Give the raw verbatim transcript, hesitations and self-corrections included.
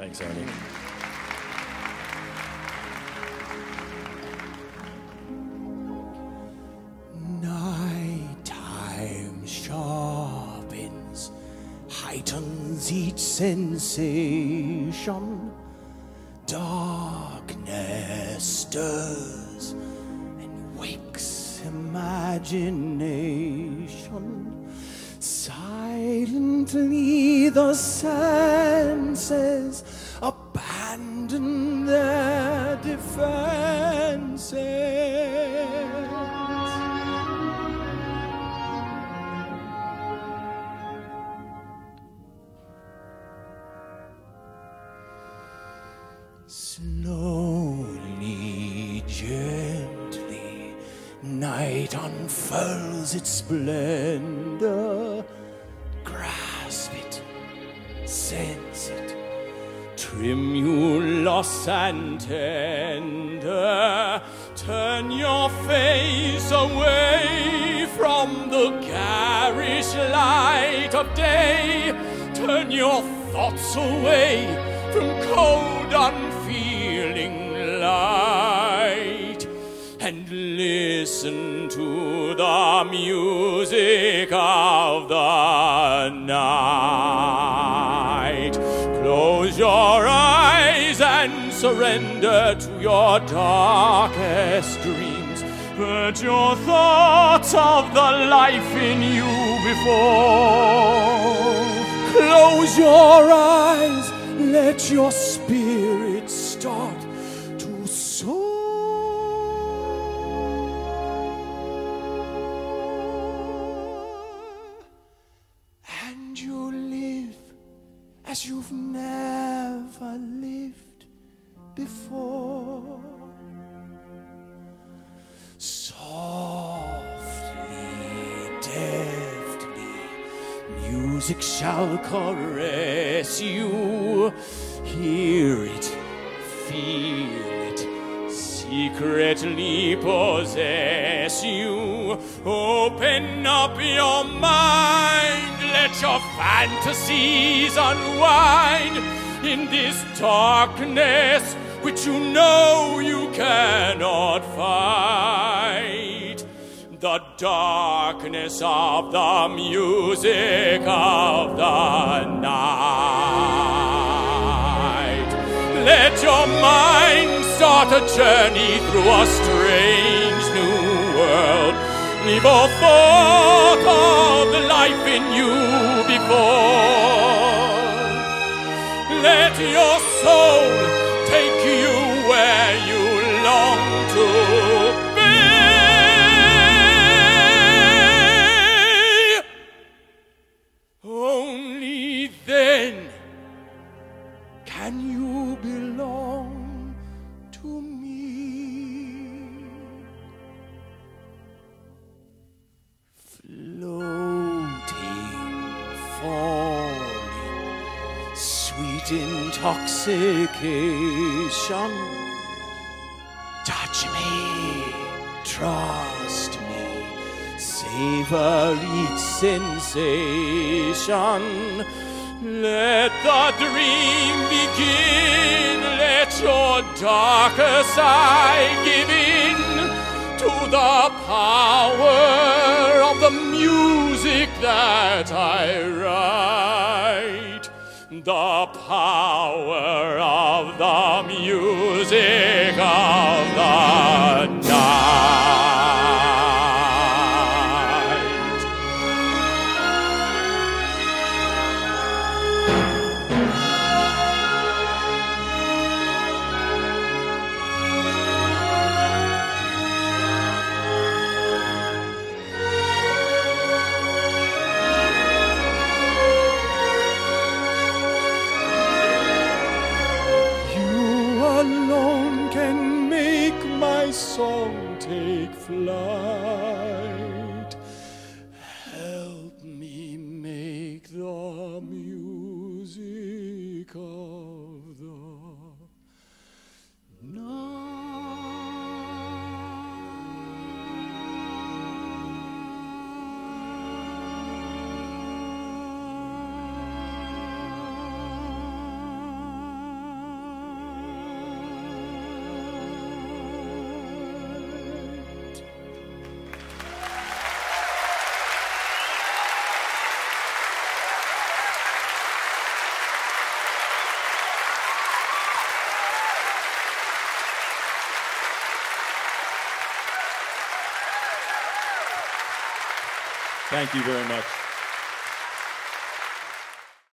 Thanks, Arnie. Nighttime sharpens, heightens each sensation. Darkness stirs and wakes imagination. Silently the senses abandon their defenses. Slowly, gently, night unfurls its splendor. Grasp it, sense it, tremulous and tender. Turn your face away from the garish light of day. Turn your thoughts away from cold, unfeeling light, and listen to the music of the night. Close your eyes and surrender to your darkest dreams. Put your thoughts of the life in you before. Close your eyes, let your spirit start to soar. And you live as you've never lived before. Softly, deftly, music shall caress you. Hear it, feel it, secretly possess you. Open up your mind, let your fantasies unwind in this darkness which you know you cannot fight. The darkness of the music of the night. Let your mind start a journey through a strange new world. Leave all thought of the life in you before. Let your soul take you where you long to be. Only then can you belong to me. Floating, falling, sweet intoxication. Touch me, trust me, savor each sensation. Let the dream begin, let your darker side give in to the power of the music that I write. The power of the music of the night. Alone can make my song take flight. Help me make the music of the night. Thank you very much.